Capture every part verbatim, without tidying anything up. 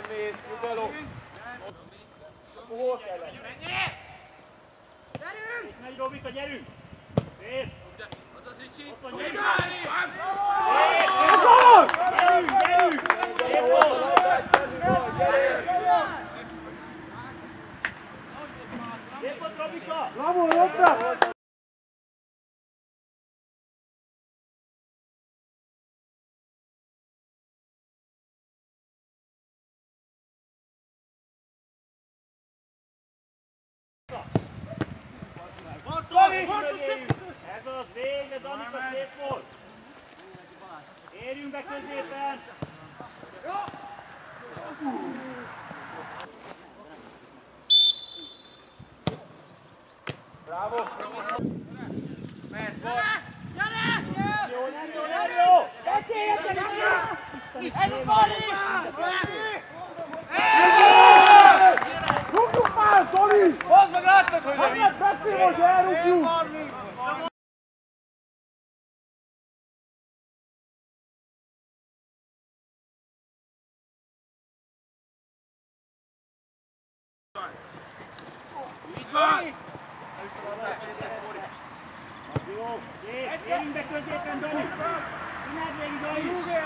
véd, nyugalom. Hol kell lenni? Gyerünk! Megy Robika, gyerünk! Szép! Az az Ricsi! Ott van, gyerünk! Szép! Gyerünk, gyerünk! Szép volt! Szép volt, Robika! Bravo, jobbra! Ez az, végre, Danika, szép volt! Érjünk be középen! Bravo! Mehet, bal! Jó, nem jó, nem jó! Beszéljetek is! Ez a Bali! Rúgjuk már, Zoli! Hozd meg, láttad, hogy nem így! Beszél, hogy elrúgjuk! Így van! Jó, szép! Érjünk be középen, Dani! Csináld végig, Dani!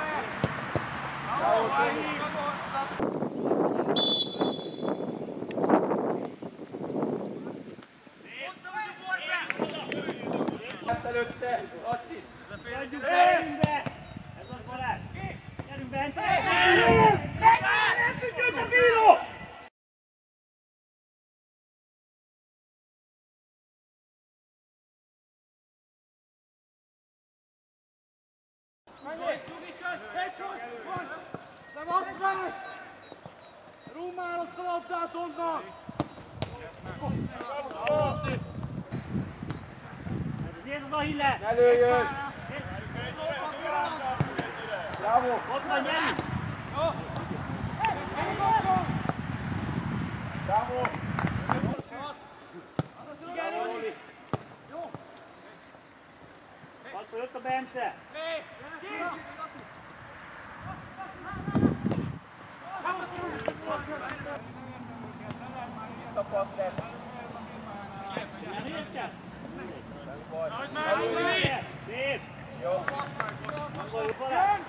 Előtte, Lasszi! Adjuk be, gyerünk be! Ez az Balázs! Gyerünk be, Ente! Nem függött a bíró! Rúmál azt a labdát onnan! Ez az Ahille! Ne lőjön! Bravo! Ott van, gyerünk! Bravo! Azt jött a Bence! Visszapassz lesz! Nem érted? Szép! Jó! Angoljuk vele!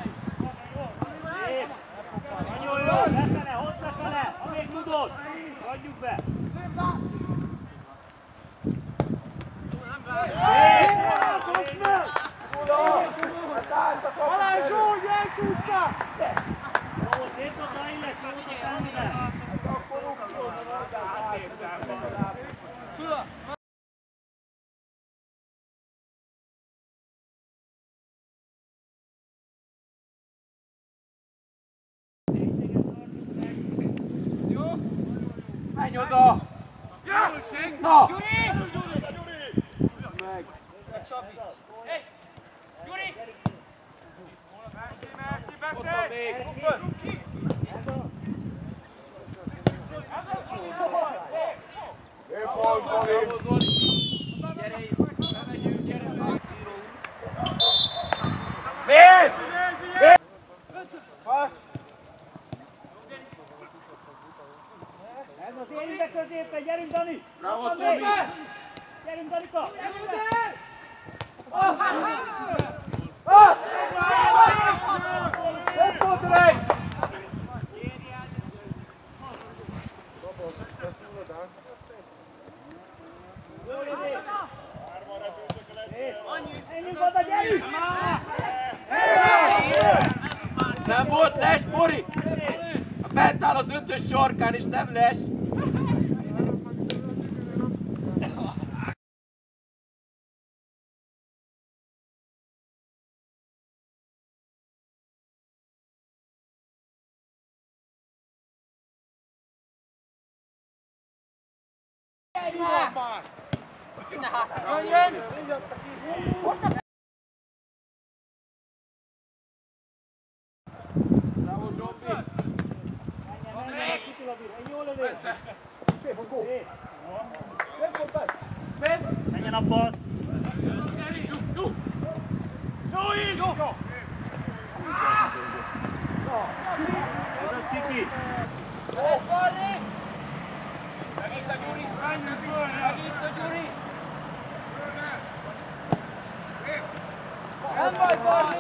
Szép! Nagyon jó! Lefele, hozd lefele! Amíg tudod! Adjuk be! Szép! Szép! Balázs, úgy eltúzta! Jó, szép a Daille, csomót a Bence! Akkor rúgjon a labdát! Menj oda! Na! Meg! Ott van még! Szép volt, Zoli! Gyere itt! Bemegyünk, gyere meg! Mész! Mész! Passz! Ez az érjünk be középen, gyerünk Dani! Bravo, Tomi! Gyerünk Danika! Passz! Passz! Szép volt, Rej! Menjünk oda, gyerünk! Nem volt les, Mori! Bent áll az ötös sarkán és nem les! Jönjön! Bravo, Zsombi! Menjen a passz! Jó, így! Jó! Ez az Kiki!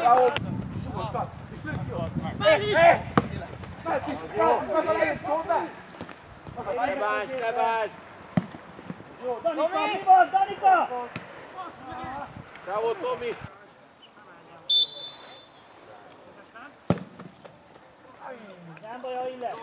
Bravo! Nyugodtan! És lőd ki azt meg! Hé! Hé! Mert is! Maga legyen hozzá! Ne bánts, ne bánts! Jó, Danika, mi van, Danika? Bravo, Tomi! Nem baj, ha illet.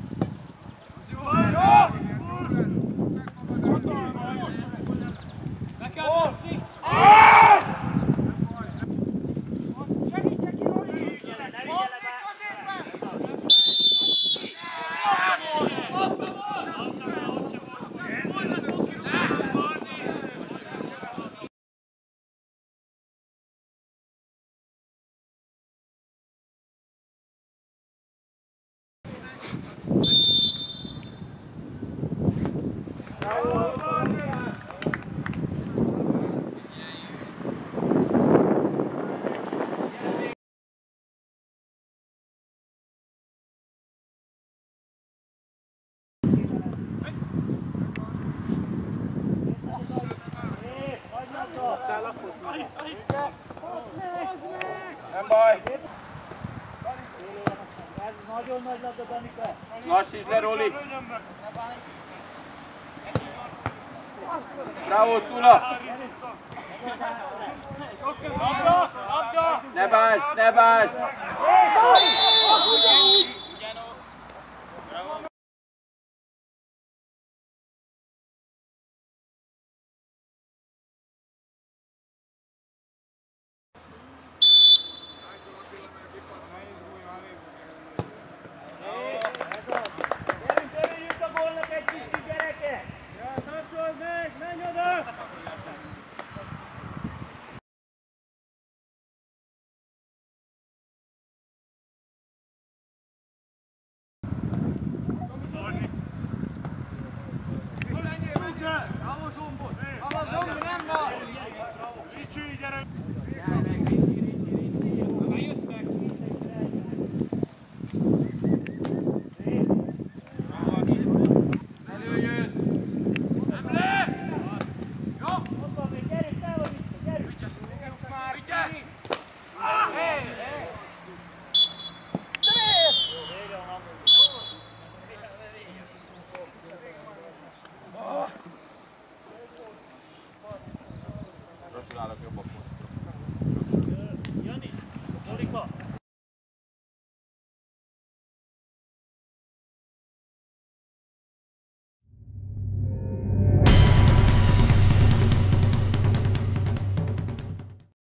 Nem baj! Ez nagyon nagy labda, Danika. Lassíts le, Roli! Bravo, Cula! Labda, labda! Ne bánts, ne bánts!